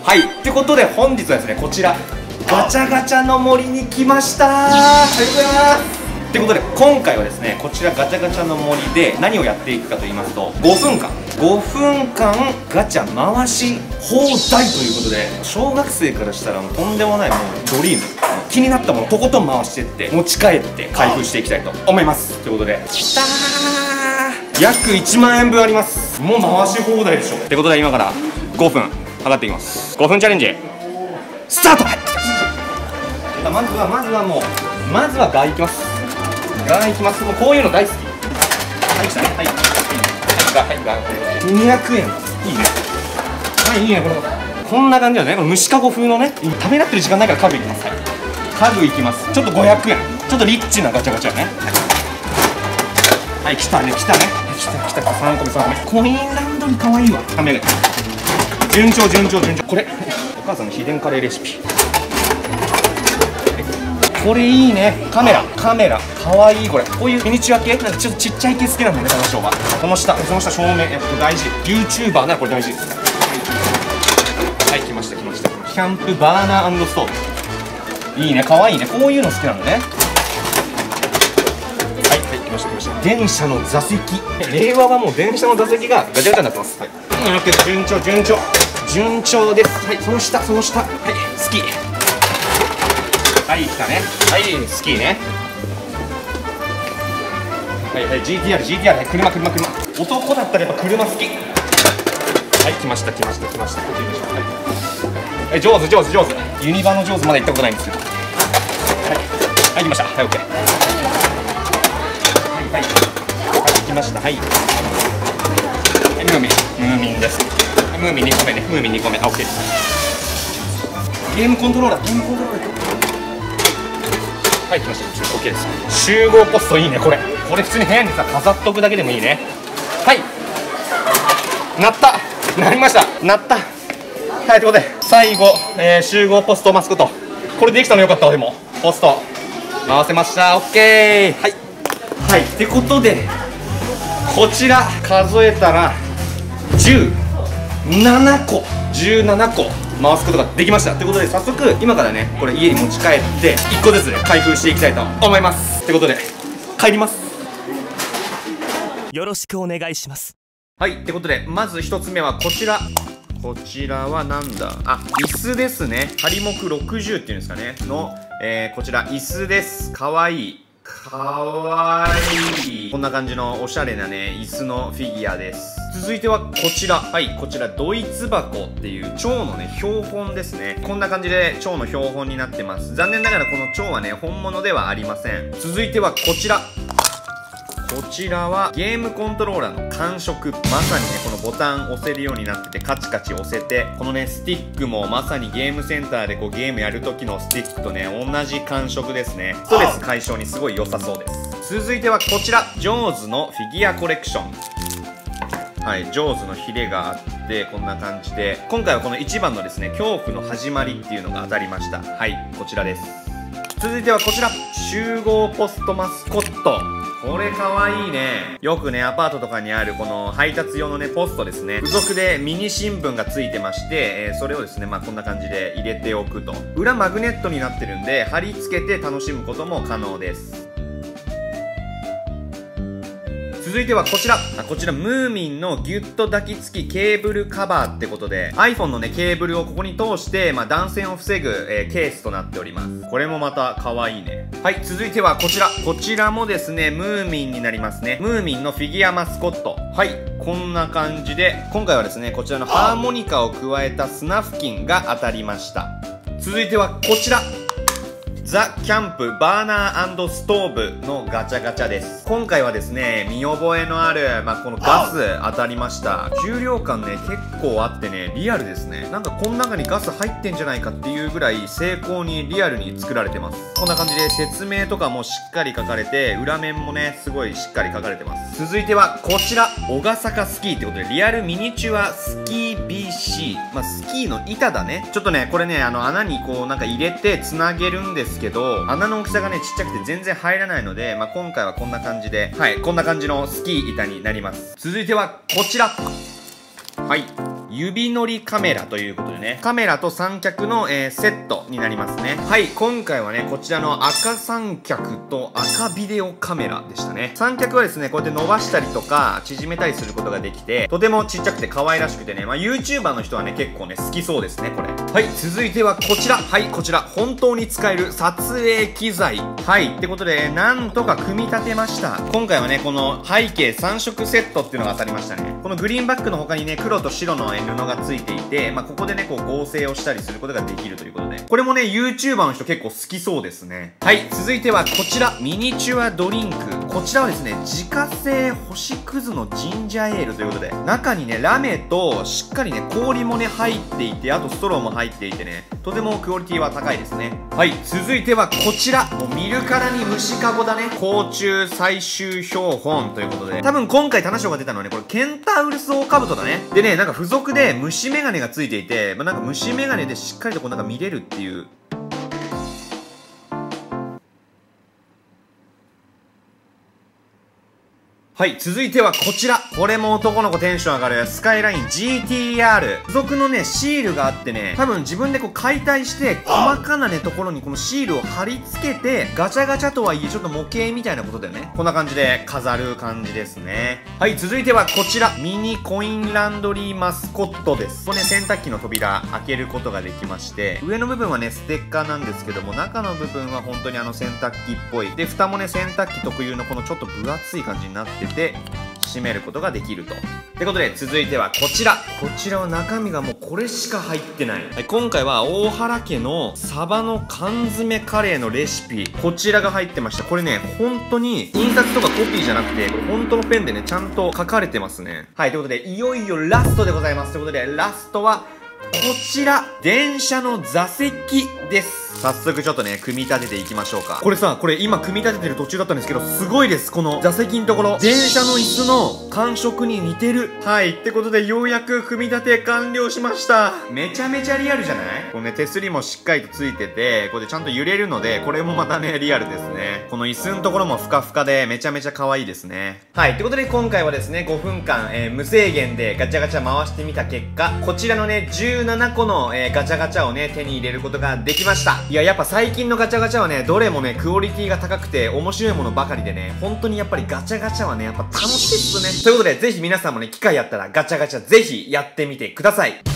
はい、ってことで本日はですね、こちらガチャガチャの森に来ました。ありがとうございます。ということで今回はですね、こちらガチャガチャの森で何をやっていくかと言いますと、5分間ガチャ回し放題ということで、小学生からしたらもうとんでもないもうドリーム、気になったものとことん回してって持ち帰って開封していきたいと思います。ということできたー、約1万円分あります。もう回し放題でしょ。ってことで今から5分測っていきます。5分チャレンジスタート。まずはガーいきます。ガーいきます。もうこういうの大好き。はい、来たね。はい、ガー200円。いいね。はい、いいね。こんな感じだね。この虫かご風のね、ためらってる時間ないから家具いきます。はい、家具いきます。ちょっと500円、ちょっとリッチなガチャガチャね。はい、来たね。来た3個目。コインランドリーかわいいわ。順調。これお母さんの秘伝カレーレシピ。これいいね。カメラかわいい。こういうミニチュア系、なんかちょっとちっちゃい系好きなんだよね、この人は。その下照明、大事。 YouTuber ならこれ大事です。はい、来ました。キャンプバーナー&ストーブ、いいね、かわいいね。こういうの好きなんだね。はい、来ました。電車の座席、令和はもう電車の座席がガチャガチャになってます。はい、順調です。はい、その下、はい、スキー。はい、来たね。はい、スキーね。はい、GTR、はい、車。男だったらやっぱ車好き。はい、来ました。はい、上手。ユニバの上手まだ行ったことないんですけど。はい、来ました。はい、OK。はい、来ました。はい、ムーミンです。ムーミン2個目ね。OK です。ゲームコントローラー。はい、来ました。OK です。集合ポストいいね。これ普通に部屋にさ飾っとくだけでもいいね。はい、鳴りました。はい、ということで最後、集合ポストマスコット、これできたのよかったわ。でもポスト回せました。 OK。 はい、ってことでこちら数えたら17個回すことができました。ということで早速今からね、これ家に持ち帰って1個ずつね開封していきたいと思います。ということで帰ります。 よろしくお願いします。 はい、ってことでまず1つ目はこちらはなんだ、椅子ですね。ハリモク60っていうんですかねの、こちら椅子です。かわいい。こんな感じのおしゃれなね椅子のフィギュアです。続いてはこちら、こちらドイツ箱っていう蝶のね標本ですね。こんな感じで蝶の標本になってます。残念ながらこの蝶はね本物ではありません。続いてはこちらはゲームコントローラーの感触。まさにねこのボタン押せるようになってて、カチカチ押せて、このねスティックもまさにゲームセンターでこうゲームやる時のスティックとね同じ感触ですね。ストレス解消にすごい良さそうです。続いてはこちらジョーズのフィギュアコレクション。はい、ジョーズのヒレがあってこんな感じで、今回はこの1番のですね恐怖の始まりっていうのが当たりました。はい、こちらです。続いてはこちら集合ポストマスコット。これかわいいね。よくねアパートとかにあるこの配達用のねポストですね。付属でミニ新聞が付いてまして、それをですねこんな感じで入れておくと、裏マグネットになってるんで貼り付けて楽しむことも可能です。続いてはこちらムーミンのギュッと抱きつきケーブルカバーってことで、 iPhone のねケーブルをここに通して、断線を防ぐ、ケースとなっております。これもまた可愛いね。はい、続いてはこちらもですねムーミンになりますね。ムーミンのフィギュアマスコット。はい、こんな感じで今回はですねこちらのハーモニカを加えたスナフキンが当たりました。続いてはこちらザ・キャンプバーナー&ストーブのガチャガチャです。今回はですね見覚えのある、このガス当たりました。重量感ね結構あってねリアルですね。なんかこの中にガス入ってんじゃないかっていうぐらい精巧にリアルに作られてます。こんな感じで説明とかもしっかり書かれて、裏面もねすごいしっかり書かれてます。続いてはこちら小笠坂スキーってことでリアルミニチュアスキー BC、スキーの板だね。ちょっとねこれね穴にこうなんか入れてつなげるんですけど、穴の大きさがねちっちゃくて全然入らないので、今回はこんな感じで、はい、こんな感じのスキー板になります。続いてはこちら、はい、 指乗りカメラということでね、カメラと三脚の、セットになりますね。はい、今回はね、こちらの赤三脚と赤ビデオカメラでしたね。三脚はですね、こうやって伸ばしたりとか、縮めたりすることができて、とてもちっちゃくて可愛らしくてね、YouTuber の人はね、結構ね、好きそうですね、これ。はい、続いてはこちら。はい、こちら。本当に使える撮影機材。はい、ってことで、なんとか組み立てました。今回はね、この背景3色セットっていうのが当たりましたね。このグリーンバックの他にね、黒と白の布がついていて、ここでね、こう合成をしたりすることができるということで、これもね、YouTuber の人結構好きそうですね。はい、続いてはこちら。ミニチュアドリンク。こちらはですね、自家製星屑のジンジャーエールということで、中にね、ラメとしっかりね、氷もね、入っていて、あとストローも入っていてね、とてもクオリティは高いですね。はい、続いてはこちら。もう見るからに虫かごだね。甲虫最終標本ということで、多分今回タナ賞が出たのはね、これケンタウルスオオカブトだね。でね、なんか付属で虫眼鏡がついていて、なんか虫眼鏡でしっかりとこうなんか見れるっていう。はい、続いてはこちら。これも男の子テンション上がるスカイライン GTR。付属のね、シールがあってね、多分自分でこう解体して、細かなね、ところにこのシールを貼り付けて、ガチャガチャとはいえちょっと模型みたいなことだよね。こんな感じで飾る感じですね。はい、続いてはこちら。ミニコインランドリーマスコットです。ここね、洗濯機の扉開けることができまして、上の部分はね、ステッカーなんですけども、中の部分は本当に洗濯機っぽい。で、蓋もね、洗濯機特有のこのちょっと分厚い感じになってて、閉めることができると。ってことで、続いてはこちら。こちらは中身がもうこれしか入ってない。はい、今回は大原家のサバの缶詰カレーのレシピ。こちらが入ってました。これね、本当に印刷とかコピーじゃなくて、これ本当のペンでね、ちゃんと書かれてますね。はい、ということで、いよいよラストでございます。ということで、ラストは、こちら、電車の座席です。早速ちょっとね、組み立てていきましょうか。これさ、これ今組み立ててる途中だったんですけど、すごいです。この座席のところ。電車の椅子の感触に似てる。はい。ってことで、ようやく組み立て完了しました。めちゃめちゃリアルじゃない？このね、手すりもしっかりとついてて、これでちゃんと揺れるので、これもまたね、リアルですね。この椅子のところもふかふかで、めちゃめちゃ可愛いですね。はい。ってことで、今回はですね、5分間、無制限でガチャガチャ回してみた結果、こちらのね、17個の、ガチャガチャをね、手に入れることができました。いや、やっぱ最近のガチャガチャはね、どれもね、クオリティが高くて面白いものばかりでね、本当にやっぱりガチャガチャはね、やっぱ楽しいっすね。ということで、ぜひ皆さんもね、機会あったらガチャガチャぜひやってみてください。